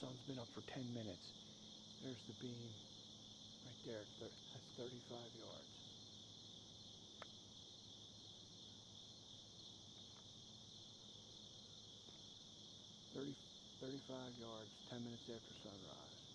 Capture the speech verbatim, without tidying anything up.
sun's been up for ten minutes. There's the beam right there. That's thirty-five yards. thirty, thirty-five yards, ten minutes after sunrise.